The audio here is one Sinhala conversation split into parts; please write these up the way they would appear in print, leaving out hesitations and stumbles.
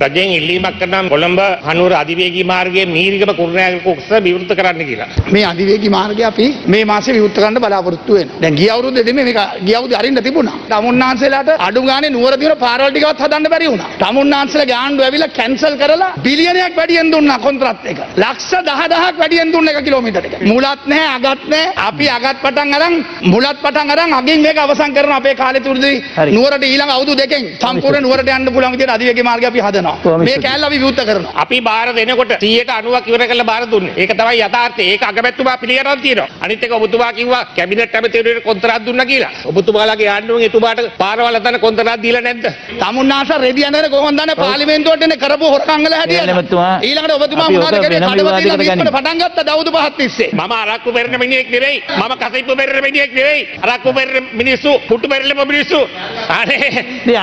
රජයෙන් ඉල්ලීමක් කරනවා කොළඹ හනුවර අධිවේගී මාර්ගයේ මීරිගම කුරුණෑගල කොක්ස විවෘත කරන්න කියලා. මේ අධිවේගී මාර්ගය අපි මේ මාසේ විවෘත කරන්න බලාපොරොත්තු වෙනවා. දැන් ගිය අවුරුද්දේදී මේක ගිය අවුරුද්දේ අරින්න තිබුණා. තමුන්නාන්සේලාට අඩු ගානේ නුවර දින පාරවල් ටිකවත් හදන්න බැරි වුණා. තමුන්නාන්සේලාගේ ආණ්ඩුව ඇවිල්ලා කැන්සල් කරලා බිලියනයක් වැඩියෙන් දුන්නා කොන්ත්‍රාත් එක. ලක්ෂ 10000ක් වැඩියෙන් දුන්න 1 කිලෝමීටර් එක. මුලත් නැහැ අගත් නැහැ. අපි අගත් පටන් අරන් මුලත් පටන් අරන් අගින් මේක අවසන් කරන අපේ කාලේ තුරදී නුවරට ඊළඟ අවුරුදු දෙකෙන් සම්පූර්ණ නුවරට යන්න පුළුවන් විදිහට අධිවේගී මාර්ගය අපි හදනවා. මේ කැලේ අපි විවෘත කරනවා. අපි බාර දෙනකොට 190ක් ඉවර කරලා බාර දුන්නේ. ඒක තමයි යථාර්ථය. ඒක අගමැතිතුමා පිළිගන්න තියෙනවා. අනිත් එක ඔබතුමා කිව්වා කැබිනට් ඇමතිවරයෙකුට කොන්ත්‍රාත් දුන්නා කියලා. ඔබතුමාලාගේ ආණ්ඩුවෙන් එතුමාට පාරවල් හදන්න කොන්ත්‍රාත් දීලා නැද්ද? තමුන්නාස රෙදි අඳගෙන කොහොමද දන්නේ පාර්ලිමේන්තුවට එන්නේ කරපු හොරකම් වල හැටියට. ඊළඟට ඔබතුමා මොනවද කරේ? කඩවතිලා විස්තර පටන් ගත්තා දවුදු පහක් තිස්සේ. මම අරක්කු පෙරන මිනිහෙක් නෙවෙයි. මම කසයිප්පු පෙරන මිනිහෙක් නෙවෙයි. අරක්කු පෙරන මිනිස්සු පුටු පෙරලම මිනිස්සු. අනේ මේ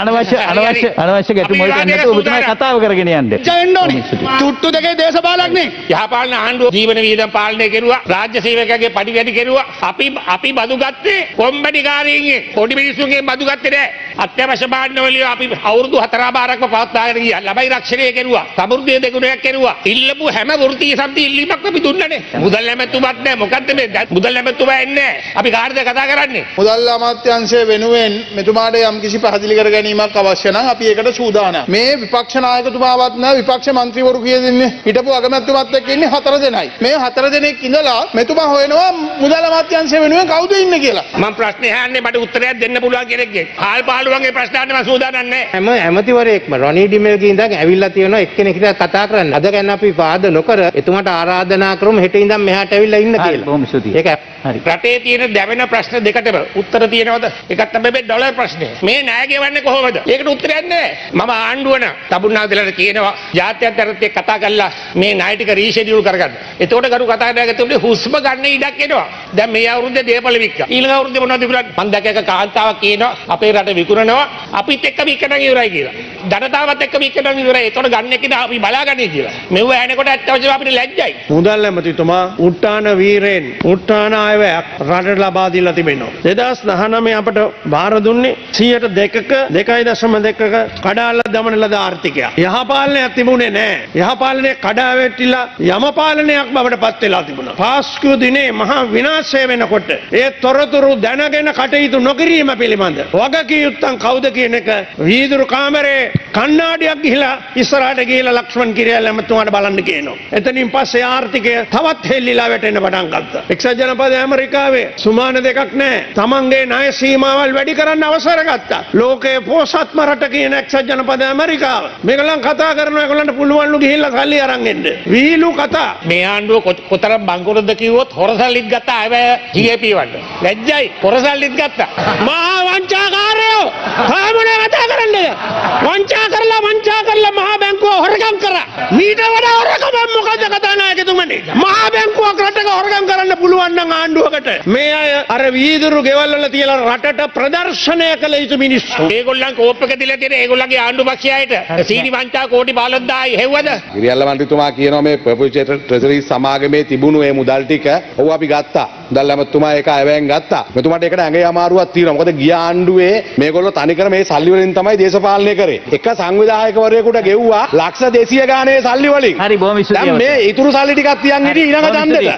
අනවශ්‍ය ගැටුම් වලට යන්නත් ඔබතුමා කතාව කරගෙන යන්න. ජයන්න ඕනේ. තුට්ටු දෙකේ දේශපාලඥයෙක්. යහපාලන ආණ්ඩුව ජීවන වියදම් පාලනය කෙරුවා. රාජ්‍ය සේවකයාගේ පඩි වැඩි කෙරුවා. අපි බදු ගත්තේ කොම්බඩිකාරීන්ගෙන්. පොඩි මිනිස්සුන්ගෙන් බදු ගත්තේ නෑ. අත්‍යවශ්‍ය භාණ්ඩවලින් අපි අවුරුදු 4-5ක් පවත්වාගෙන ගියා. ළමයි රක්ෂණය කෙරුවා. සමෘද්ධිය දෙගුණයක් කෙරුවා. ඉල්ලපු හැම වෘත්තීය සම්පති ඉල්ලීමක් අපි දුන්නනේ. මුදල් ඇමතුමක් නෑ. මොකද්ද මේ මුදල් ඇමතුමා එන්නේ නෑ. අපි කාටද කතා කරන්නේ? මුදල් අමාත්‍යාංශය වෙනුවෙන් මෙතුමාට යම් කිසි පැහැදිලි කර ගැනීමක් අවශ්‍ය නම් අපි ඒකට සූදානම්. මේ විපක්ෂ නායකතුමාවත් නෑ විපක්ෂ මන්ත්‍රීවරු කීයද හිටපු අගමැතිතුමත් එක්ක ඉන්නේ 4 දෙනයි. මේ 4 දෙනෙක් ඉඳලා මෙතුමා හොයනවා මුදල් අමාත්‍යාංශය වෙනුවෙන් කවුද ඉන්නේ කියලා. මම ප්‍රශ්නේ අහන්නේ මට උත්තරයක් දෙන්න පුළුවන් කෙනෙක්ගෙන්. හාල් පාළුවන්ගේ ප්‍රශ්න අහන්න මම සූදානම් නෑ. හැම ඇමතිවරයෙක්ම රොනී ඩිමෙල්ගේ ඉඳන් ඇවිල්ලා තියෙනවා එක්කෙනෙක් හිටලා කතා කරන්න. අද ගැන අපි වාද නොකර එතුමාට ආරාධනා කරමු හෙට ඉඳන් මෙහාට ඇවිල්ලා ඉන්න කියලා. බොහොම ස්තුතියි. ඒක හරි. රටේ තියෙන දැවෙන ප්‍රශ්න දෙකටම උත්තර තියෙනවද? එකක් තමයි මේ ඩොලර් ප්‍රශ්නේ. මේ ණය ගෙවන්නේ කොහොමද? ඒකට උත්තරයක් නෑ. මම ආණ්ඩුව නම් තමුන්නාන්සේලාට කියනවා ජාත්‍යන්තරත් එක්ක කතා කරලා මේ ණය ටික රීෂෙඩියුල් කරගන්න. එතකොට කරු කතා කරගත්තොත් හුස්ම ගන්න ඉඩක් එනවා. දැන් මේ අවුරුද්දේ දේපල වික්කා. ඊළඟ අවුරුද්දේ මොනවද විකුණන්නේ? මම දැක්ක එක කාන්තාවක් කියනවා අපේ රට විකුණනවා අපිත් එක්ක විකනන් ඉවරයි කියලා. ධනතාවත් එක්ක විකනන් ඉවරයි. එතකොට ගන්න එක අපි බලාගන්නේ කියලා. මෙව ඇහෙනකොට ඇත්තටම අපිට ලැජ්ජයි. මුදල් ඇමතිතුමා උට්ටාන වීරෙන් උට්ටාන අයවැයක් රටට ලබා දීලා තිබෙනවා. 2019 අපට බාර දුන්නේ 102ක 2.2ක කඩාලා දමන ලද ආර්ථිකයක්. යහපාලනයක් තිබුණේ නැහැ. යහපාලනය කඩා වැටිලා යමපාලනයක් බවට පත් වෙලා තිබුණා. පාස්කු දිනේ මහා විනාශය වෙනකොට ඒ තොරතුරු දැනගෙන කටයුතු නොකිරීම පිළිබඳ වගකීම් කවුද කියන එක වීදුරු කාමරේ කණ්ණාඩියක් ගිහිලා ඉස්සරහට ගිහිලා ලක්ෂ්මන් කිරියල් ඇමතුමාට බලන්න කියනවා. එතනින් පස්සේ ආර්ථිකය තවත් හෙල්ලිලා වැටෙන්න පටන් ගත්තා. එක්සත් ජනපදයේ ඇමරිකාවේ සුමාන දෙකක් නැහැ. තමන්ගේ ණය සීමාවල් වැඩි කරන්න අවසර ගත්තා. ලෝකයේ පොසත්ම රට කියන එක්සත් ජනපදයේ ඇමරිකාව. මේගොල්ලන් කතා කරනවා ඒගොල්ලන්ට පුළුවන්ලු ගිහිල්ලා සල්ලි අරන් එන්න. වීලු කතා. මේ ආණ්ඩුව කොතරම් බංකොලොත්ද කිව්වොත් හොරසල්ලිත් ගත්තා අය GAP වලට. ලැජ්ජයි හොරසල්ලිත් ගත්තා. මහා වංචාකාරයෝ කාමනේ කතා කරන්නේ. වංචා කරලා මහා බැංකුව හොරගම් කරා. මීට වඩා හොරගම් මොකද කතා නායකතුමනි? මහා බැංකුවක් රටක හොරගම් කරන්න පුළුවන් නම් ආණ්ඩුවකට මේ අය අර වීදුරු ගෙවල් වල තියලා රටට ප්‍රදර්ශනය කළ යුතු මිනිස්සු. මේගොල්ලන් කෝප් එක දීලා තියෙන ඒගොල්ලන්ගේ ආණ්ඩු පක්ෂයට සීනි වංචා කෝටි 15000යි හෙව්වද? ගිරියල්ල මන්ත්‍රීතුමා කියනවා මේ පර්පචුවේටර් ට්‍රෙසරි සමාගමේ තිබුණු මේ මුදල් ටික ඔව් අපි ගත්තා. මුදල් ඇමතුමා ඒක අයවැයෙන් ගත්තා. මෙතුමාට ඒකට ඇඟේ අමාරුවක් තියෙනවා. මොකද ගිය ආණ්ඩුවේ මේගොල්ලෝ තනිකර මේ සල්ලි වලින් තමයි දේශපාලනය කරේ. එක සංවිධායකවරයෙකුට ගෙව්වා ලක්ෂ 200 ගානේ සල්ලි වලින්. හරි බොහොම ස්තුතියි. දැන් මේ ඉතුරු සල්ලි ටිකක් තියන් හිටි ඊළඟ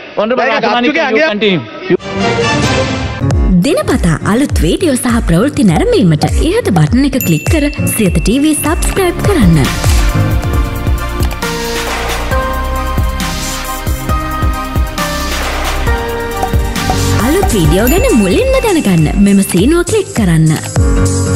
ඡන්දෙට. දිනපතා අලුත් වීඩියෝ සහ ප්‍රවෘත්ති නැරඹීමට ඉහත බටන් එක ක්ලික් කර සියත TV සබ්ස්ක්‍රයිබ් කරන්න. අලුත් වීඩියෝ ගැන මුලින්ම දැනගන්න මෙම සීනුව ක්ලික් කරන්න.